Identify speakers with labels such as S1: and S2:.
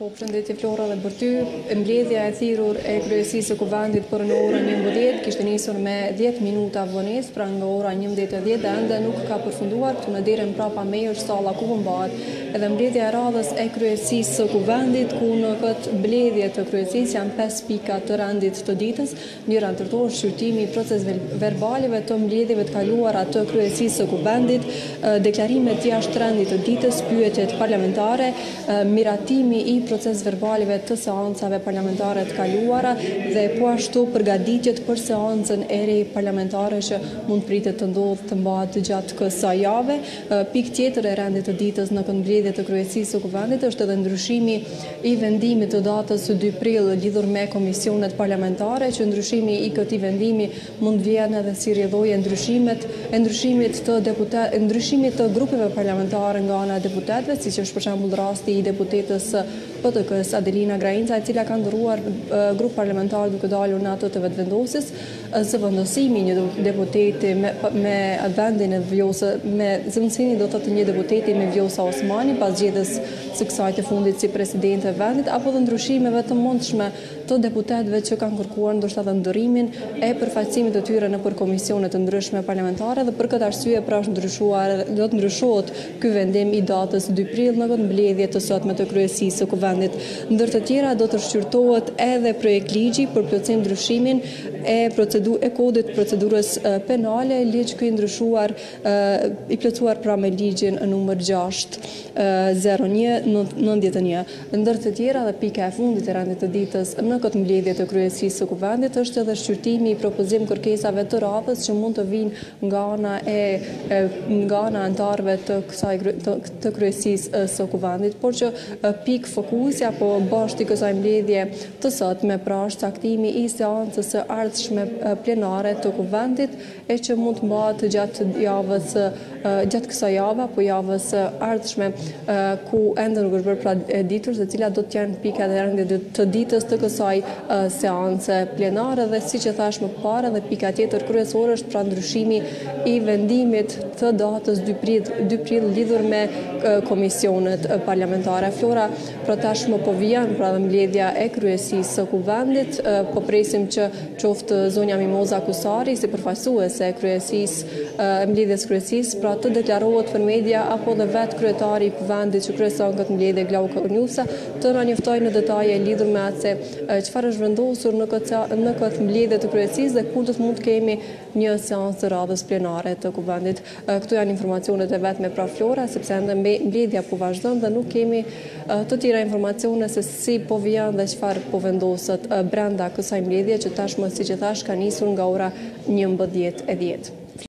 S1: Po përshëndetje Flora dhe për ty, mbledhja e thirrur e kryesisë së Kuvendit për në orën 11 kishte nisur me 10 minuta vonesë, pra nga ora 11:10 dhe ende nuk ka përfunduar këtu në derën prapa me është salla ku mbahet edhe mbledhja e radhës e kryesisë së Kuvendit, ku në këtë mbledhje të kryesisë janë 5 pika të rendit të ditës. Njëra ndërtohet shqyrtimi i proces verbaleve të mbledhjeve të kaluara të kryesisë së Kuvendit, deklarimet jashtë rendit të ditës, pyetjet parlamentare, miratimi i proces verbaleve të seancave parlamentare të kaluara dhe po ashtu përgatitjet për seancën e re parlamentare që mund pritet të ndodhë të mbahet gjatë kësaj jave. Pikë tjetër e rendit të ditës në mbledhje të kryesisë së Kuvendit është edhe ndryshimi i vendimit të datës së 2 prill lidhur me komisionet parlamentare, që ndryshimi i këtij vendimi mund vjen edhe si rrjedhojë ndryshimit të grupeve parlamentare nga ana e deputetëve, siç është për shembull rasti i deputetës PTK-s Adelina Grainca, e cila ka ndërruar grup parlamentar duke dalur në atë të vetëvendosjes, së vendosimi një deputeti me vendin e vjosë, me zëvendësimin do të thotë një deputeti me Vjosa Osmani pas zgjedhjes së kësaj të fundit si presidente e vendit, apo dhe ndryshimeve të mundshme të deputetëve që kanë kërkuar ndoshta edhe ndërimin e përfaqësimit të tyre nëpër komisione të ndryshme parlamentare, dhe për këtë arsye pra do të ndryshohet ky vendim i datës 2 prill në këtë mbledhje të sotme të kryesisë së Kuvendit. Ndër të tjera do të shqyrtohet edhe projekt ligji për plotësim ndryshimin e kodit procedurës penale, ligj ky ndryshuar i plotësuar pra me ligjin numër 6/01/91. Ndër të tjera dhe pika e fundit e rendit të ditës në këtë mbledhje të kryesisë së Kuvendit është edhe shqyrtimi i propozim kërkesave të radhës që mund të vinë nga ana antarëve të kryesisë së Kuvendit, por që pikë fokusi apo bashkë kësaj mbledhje të sotme pra është caktimi i seancës së ardhshme plenare të Kuvendit, e që mund të mbahet gjatë kësaj jave apo javës së ardhshme, ku ende nuk është bërë pra e ditur se cilat do të jenë pikat e rendit të ditës të kësaj seance plenare, dhe siç e thash më parë, dhe pika tjetër kryesore është pra ndryshimi i vendimit të datës 2 prill lidhur me komisionet parlamentare. Flora, pra tashmë po vjen pra dhe mbledhja e kryesisë së Kuvendit, po presim që qoftë zonja Mimoza Kusari si përfaqësuese e mbledhjes kryesisë pra të deklarohet për media, apo dhe vetë kryetari i Kuvendit që kryeson këtë mbledhje Glauko Njusa të na njoftojë në detaje lidhur me atë se çfarë është vendosur në këtë mbledhje të kryesisë dhe kur do të mund të kemi një seancë të radhës plenare të Kuvendit. Këto janë informacionet e vetme pra Flora, sepse ende mbledhja po vazhdon dhe nuk kemi të tjera informacione se si po vjen dhe çfarë po vendoset brenda kësaj mbledhje që tashmë, siç e thash, ka nisur nga ora 11:10.